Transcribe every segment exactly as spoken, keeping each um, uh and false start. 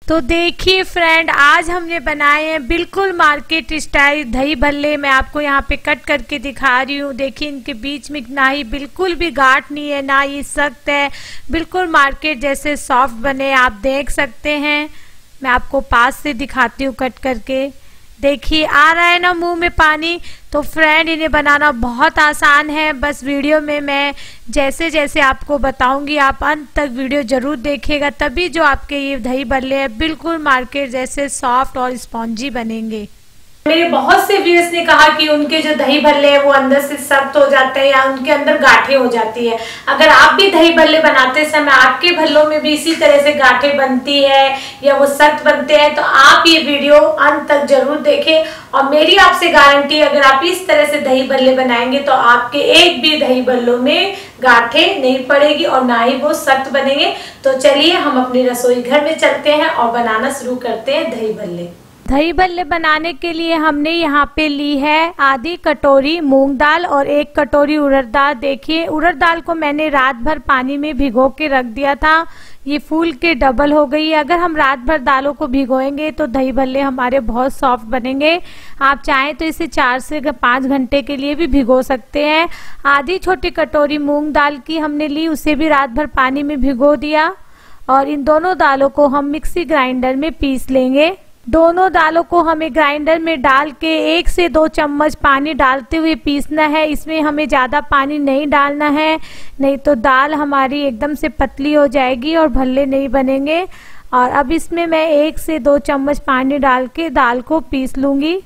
तो देखिए फ्रेंड, आज हमने बनाए हैं बिल्कुल मार्केट स्टाइल दही भल्ले। मैं आपको यहाँ पे कट करके दिखा रही हूँ। देखिए इनके बीच में ना ही बिल्कुल भी गांठ नहीं है, ना ही सख्त है, बिल्कुल मार्केट जैसे सॉफ्ट बने, आप देख सकते हैं। मैं आपको पास से दिखाती हूँ कट करके। देखिए आ रहा है ना मुंह में पानी। तो फ्रेंड, इन्हें बनाना बहुत आसान है। बस वीडियो में मैं जैसे जैसे आपको बताऊंगी, आप अंत तक वीडियो जरूर देखिएगा, तभी जो आपके ये दही भल्ले हैं बिल्कुल मार्केट जैसे सॉफ्ट और स्पॉन्जी बनेंगे। मेरे बहुत से व्यूअर्स ने कहा कि उनके जो दही भल्ले हैं वो अंदर से सख्त हो जाते हैं या उनके अंदर गांठें हो जाती है। अगर आप भी दही भल्ले बनाते समय आपके भल्लों में भी इसी तरह से गांठें बनती है या वो सख्त बनते हैं, तो आप ये वीडियो अंत तक जरूर देखें। और मेरी आपसे गारंटी, अगर आप इस तरह से दही भल्ले बनाएंगे तो आपके एक भी दही भल्लों में गांठें नहीं पड़ेगी और ना ही वो सख्त बनेंगे। तो चलिए हम अपनी रसोई घर में चलते हैं और बनाना शुरू करते हैं दही भल्ले। दही भल्ले बनाने के लिए हमने यहाँ पे ली है आधी कटोरी मूंग दाल और एक कटोरी उड़द दाल। देखिए उड़द दाल को मैंने रात भर पानी में भिगो के रख दिया था, ये फूल के डबल हो गई है। अगर हम रात भर दालों को भिगोएंगे तो दही भल्ले हमारे बहुत सॉफ्ट बनेंगे। आप चाहें तो इसे चार से पाँच घंटे के लिए भी भिगो सकते हैं। आधी छोटी कटोरी मूंग दाल की हमने ली, उसे भी रात भर पानी में भिगो दिया और इन दोनों दालों को हम मिक्सी ग्राइंडर में पीस लेंगे। दोनों दालों को हमें ग्राइंडर में डाल के एक से दो चम्मच पानी डालते हुए पीसना है। इसमें हमें ज़्यादा पानी नहीं डालना है, नहीं तो दाल हमारी एकदम से पतली हो जाएगी और भल्ले नहीं बनेंगे। और अब इसमें मैं एक से दो चम्मच पानी डाल के दाल को पीस लूँगी।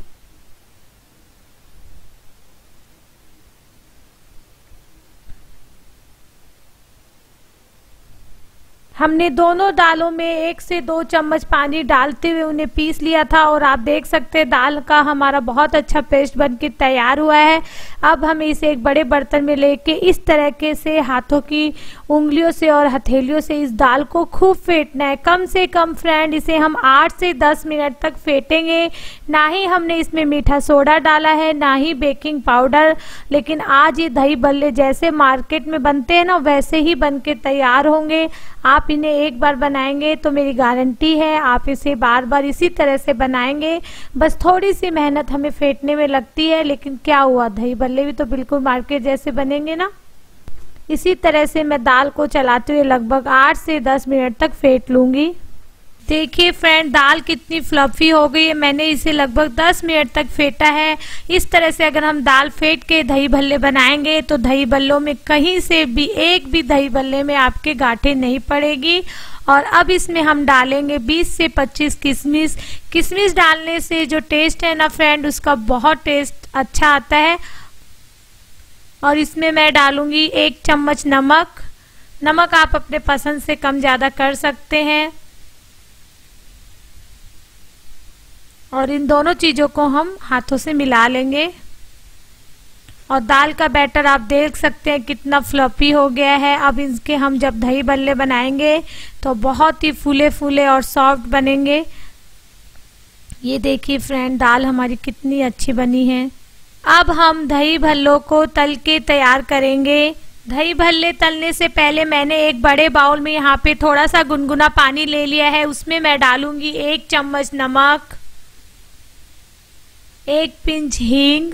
हमने दोनों दालों में एक से दो चम्मच पानी डालते हुए उन्हें पीस लिया था और आप देख सकते हैं दाल का हमारा बहुत अच्छा पेस्ट बनके तैयार हुआ है। अब हमें इसे एक बड़े बर्तन में लेके इस तरीके से हाथों की उंगलियों से और हथेलियों से इस दाल को खूब फेंटना है। कम से कम फ्रेंड इसे हम आठ से दस मिनट तक फेंटेंगे। ना ही हमने इसमें मीठा सोडा डाला है, ना ही बेकिंग पाउडर, लेकिन आज ये दही भल्ले जैसे मार्केट में बनते हैं ना वैसे ही बनके तैयार होंगे। आप इन्हें एक बार बनाएंगे तो मेरी गारंटी है आप इसे बार बार इसी तरह से बनाएंगे। बस थोड़ी सी मेहनत हमें फेंटने में लगती है, लेकिन क्या हुआ, दही भल्ले भी तो बिल्कुल मार्केट जैसे बनेंगे ना। इसी तरह से मैं दाल को चलाते हुए लगभग आठ से दस मिनट तक फेंट लूंगी। देखिए फ्रेंड, दाल कितनी फ्लफी हो गई है। मैंने इसे लगभग दस मिनट तक फेंटा है। इस तरह से अगर हम दाल फेंट के दही भल्ले बनाएंगे तो दही भल्लों में कहीं से भी एक भी दही भल्ले में आपके गांठें नहीं पड़ेगी। और अब इसमें हम डालेंगे बीस से पच्चीस किशमिश। किशमिश डालने से जो टेस्ट है ना फ्रेंड, उसका बहुत टेस्ट अच्छा आता है। और इसमें मैं डालूंगी एक चम्मच नमक। नमक आप अपने पसंद से कम ज़्यादा कर सकते हैं। और इन दोनों चीज़ों को हम हाथों से मिला लेंगे। और दाल का बैटर आप देख सकते हैं कितना फ्लफी हो गया है। अब इसके हम जब दही भल्ले बनाएंगे तो बहुत ही फूले फूले और सॉफ्ट बनेंगे। ये देखिए फ्रेंड, दाल हमारी कितनी अच्छी बनी है। अब हम दही भल्लों को तल के तैयार करेंगे। दही भल्ले तलने से पहले मैंने एक बड़े बाउल में यहाँ पे थोड़ा सा गुनगुना पानी ले लिया है। उसमें मैं डालूंगी एक चम्मच नमक, एक पिंच हींग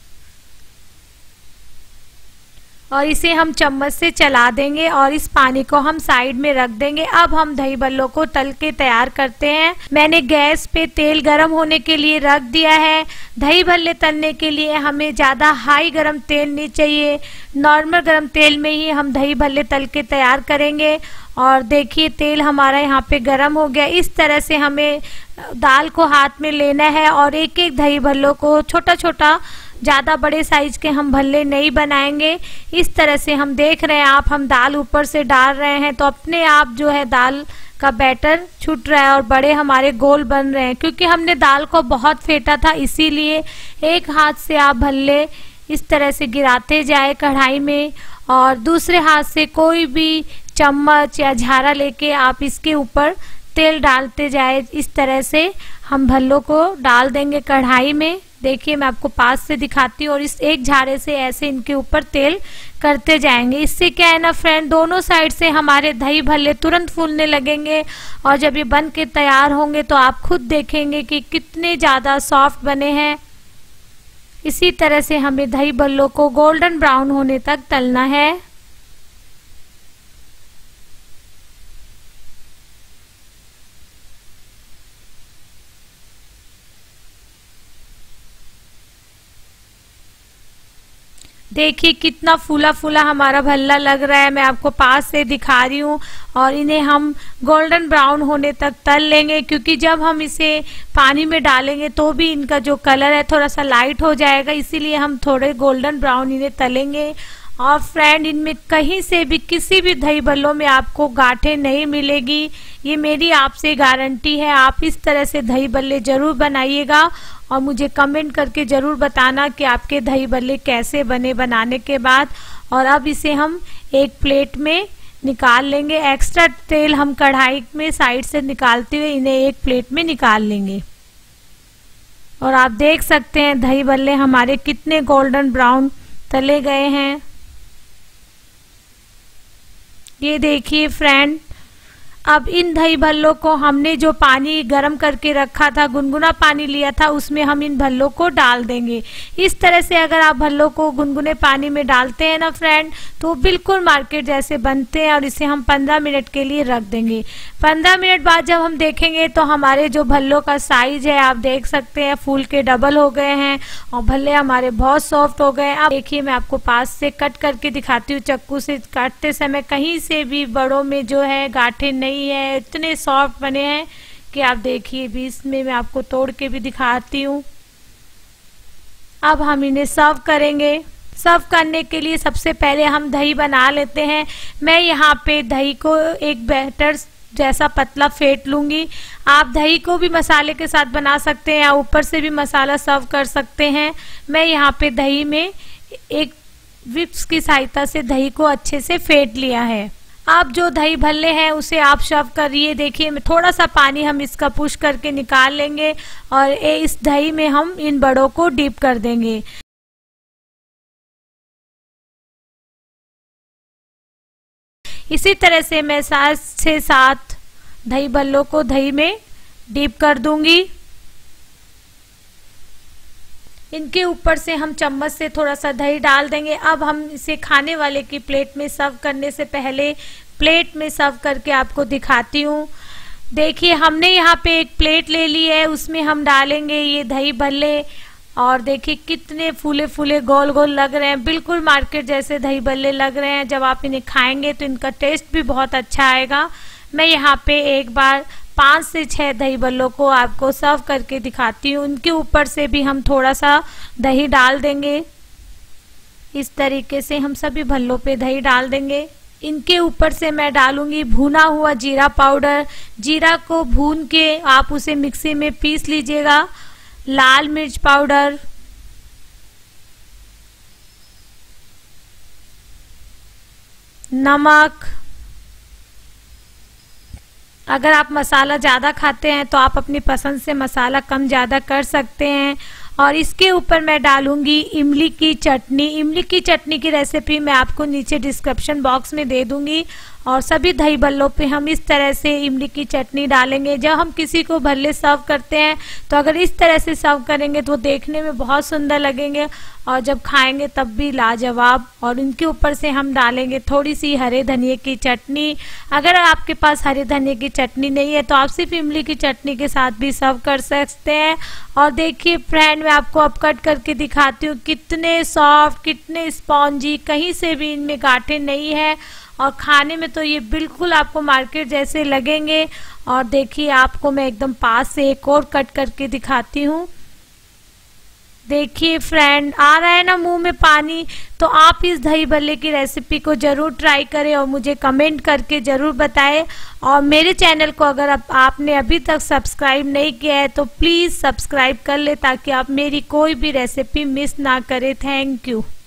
और इसे हम चम्मच से चला देंगे और इस पानी को हम साइड में रख देंगे। अब हम दही भल्लों को तल के तैयार करते हैं। मैंने गैस पे तेल गरम होने के लिए रख दिया है। दही भल्ले तलने के लिए हमें ज़्यादा हाई गरम तेल नहीं चाहिए, नॉर्मल गरम तेल में ही हम दही भल्ले तल के तैयार करेंगे। और देखिए तेल हमारा यहाँ पे गरम हो गया। इस तरह से हमें दाल को हाथ में लेना है और एक एक दही भल्लों को छोटा छोटा, ज़्यादा बड़े साइज के हम भल्ले नहीं बनाएंगे। इस तरह से हम देख रहे हैं आप, हम दाल ऊपर से डाल रहे हैं तो अपने आप जो है दाल का बैटर छूट रहा है और बड़े हमारे गोल बन रहे हैं। क्योंकि हमने दाल को बहुत फेंटा था, इसीलिए एक हाथ से आप भल्ले इस तरह से गिराते जाए कढ़ाई में और दूसरे हाथ से कोई भी चम्मच या झारा लेके आप इसके ऊपर तेल डालते जाए। इस तरह से हम भल्लों को डाल देंगे कढ़ाई में। देखिए मैं आपको पास से दिखाती हूँ, और इस एक झाड़े से ऐसे इनके ऊपर तेल करते जाएंगे। इससे क्या है ना फ्रेंड, दोनों साइड से हमारे दही भल्ले तुरंत फूलने लगेंगे, और जब ये बन के तैयार होंगे तो आप खुद देखेंगे कि कितने ज़्यादा सॉफ्ट बने हैं। इसी तरह से हमें दही भल्लों को गोल्डन ब्राउन होने तक तलना है। देखिए कितना फूला फूला हमारा भल्ला लग रहा है, मैं आपको पास से दिखा रही हूँ। और इन्हें हम गोल्डन ब्राउन होने तक तल लेंगे, क्योंकि जब हम इसे पानी में डालेंगे तो भी इनका जो कलर है थोड़ा सा लाइट हो जाएगा, इसीलिए हम थोड़े गोल्डन ब्राउन इन्हें तलेंगे। और फ्रेंड, इनमें कहीं से भी किसी भी दही भल्लों में आपको गांठें नहीं मिलेगी, ये मेरी आपसे गारंटी है। आप इस तरह से दही भल्ले जरूर बनाइएगा और मुझे कमेंट करके जरूर बताना कि आपके दही भल्ले कैसे बने बनाने के बाद। और अब इसे हम एक प्लेट में निकाल लेंगे। एक्स्ट्रा तेल हम कढ़ाई में साइड से निकालते हुए इन्हें एक प्लेट में निकाल लेंगे। और आप देख सकते हैं दही भल्ले हमारे कितने गोल्डन ब्राउन तले गए हैं। ये देखिए फ्रेंड, अब इन दही भल्लों को हमने जो पानी गर्म करके रखा था, गुनगुना पानी लिया था, उसमें हम इन भल्लों को डाल देंगे। इस तरह से अगर आप भल्लों को गुनगुने पानी में डालते हैं ना फ्रेंड, तो बिल्कुल मार्केट जैसे बनते हैं। और इसे हम पंद्रह मिनट के लिए रख देंगे। पंद्रह मिनट बाद जब हम देखेंगे तो हमारे जो भल्लों का साइज है आप देख सकते हैं फूल के डबल हो गए हैं और भल्ले हमारे बहुत सॉफ्ट हो गए हैं। अब देखिए मैं आपको पास से कट करके दिखाती हूँ। चक्कू से काटते समय कहीं से भी बड़ों में जो है गांठें नहीं है, इतने सॉफ्ट बने हैं कि आप देखिए। बीच में मैं आपको तोड़ के भी दिखाती हूँ। अब हम इन्हें सर्व करेंगे। सर्व करने के लिए सबसे पहले हम दही बना लेते हैं। मैं यहाँ पे दही को एक बैटर जैसा पतला फेंट लूंगी। आप दही को भी मसाले के साथ बना सकते हैं या ऊपर से भी मसाला सर्व कर सकते हैं। मैं यहाँ पे दही में एक विप्स की सहायता से दही को अच्छे से फेंट लिया है। अब जो दही भल्ले हैं उसे आप सर्व करिए। देखिए थोड़ा सा पानी हम इसका पुश करके निकाल लेंगे और इस दही में हम इन बड़ों को डीप कर देंगे। इसी तरह से मैं सात से सात दही भल्लों को दही में डीप कर दूंगी। इनके ऊपर से हम चम्मच से थोड़ा सा दही डाल देंगे। अब हम इसे खाने वाले की प्लेट में सर्व करने से पहले प्लेट में सर्व करके आपको दिखाती हूँ। देखिए हमने यहाँ पे एक प्लेट ले ली है, उसमें हम डालेंगे ये दही भल्ले। और देखिए कितने फूले फूले गोल गोल लग रहे हैं, बिल्कुल मार्केट जैसे दही भल्ले लग रहे हैं। जब आप इन्हें खाएंगे तो इनका टेस्ट भी बहुत अच्छा आएगा। मैं यहाँ पे एक बार पाँच से छह दही भल्लों को आपको सर्व करके दिखाती हूँ। उनके ऊपर से भी हम थोड़ा सा दही डाल देंगे। इस तरीके से हम सभी भल्लों पे दही डाल देंगे। इनके ऊपर से मैं डालूंगी भुना हुआ जीरा पाउडर। जीरा को भून के आप उसे मिक्सी में पीस लीजिएगा। लाल मिर्च पाउडर, नमक। अगर आप मसाला ज़्यादा खाते हैं तो आप अपनी पसंद से मसाला कम ज़्यादा कर सकते हैं। और इसके ऊपर मैं डालूंगी इमली की चटनी। इमली की चटनी की रेसिपी मैं आपको नीचे डिस्क्रिप्शन बॉक्स में दे दूंगी। और सभी दही भल्लों पे हम इस तरह से इमली की चटनी डालेंगे। जब हम किसी को भल्ले सर्व करते हैं तो अगर इस तरह से सर्व करेंगे तो देखने में बहुत सुंदर लगेंगे और जब खाएंगे तब भी लाजवाब। और इनके ऊपर से हम डालेंगे थोड़ी सी हरे धनिए की चटनी। अगर आपके पास हरे धनिए की चटनी नहीं है तो आप सिर्फ इमली की चटनी के साथ भी सर्व कर सकते हैं। और देखिए फ्रेंड, मैं आपको अब कट करके दिखाती हूँ कितने सॉफ्ट, कितने स्पॉन्जी, कहीं से भी इनमें गांठें नहीं है। और खाने में तो ये बिल्कुल आपको मार्केट जैसे लगेंगे। और देखिए आपको मैं एकदम पास से एक और कट करके दिखाती हूँ। देखिए फ्रेंड, आ रहा है ना मुंह में पानी। तो आप इस दही भल्ले की रेसिपी को जरूर ट्राई करें और मुझे कमेंट करके जरूर बताएं। और मेरे चैनल को अगर आप, आपने अभी तक सब्सक्राइब नहीं किया है तो प्लीज़ सब्सक्राइब कर ले ताकि आप मेरी कोई भी रेसिपी मिस ना करें। Thank you.